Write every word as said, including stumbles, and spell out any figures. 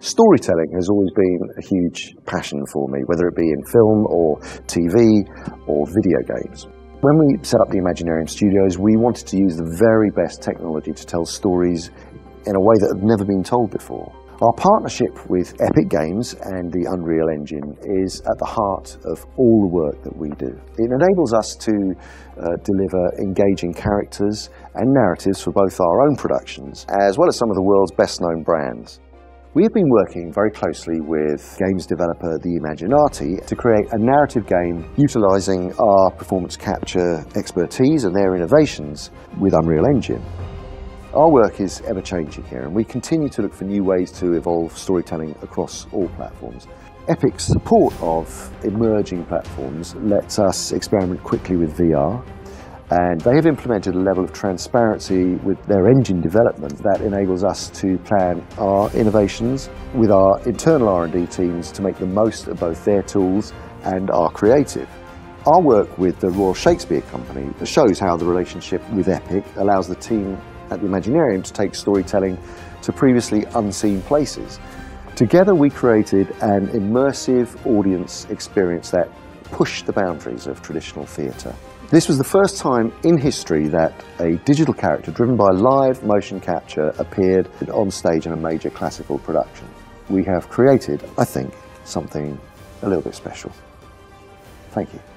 Storytelling has always been a huge passion for me, whether it be in film or T V or video games. When we set up the Imaginarium Studios, we wanted to use the very best technology to tell stories in a way that had never been told before. Our partnership with Epic Games and the Unreal Engine is at the heart of all the work that we do. It enables us to uh, deliver engaging characters and narratives for both our own productions, as well as some of the world's best-known brands. We have been working very closely with games developer the Imaginarium to create a narrative game utilising our performance capture expertise and their innovations with Unreal Engine. Our work is ever-changing here, and we continue to look for new ways to evolve storytelling across all platforms. Epic's support of emerging platforms lets us experiment quickly with V R, and they have implemented a level of transparency with their engine development that enables us to plan our innovations with our internal R and D teams to make the most of both their tools and our creative. Our work with the Royal Shakespeare Company shows how the relationship with Epic allows the team at the Imaginarium to take storytelling to previously unseen places. Together we created an immersive audience experience that pushed the boundaries of traditional theatre. This was the first time in history that a digital character driven by live motion capture appeared on stage in a major classical production. We have created, I think, something a little bit special. Thank you.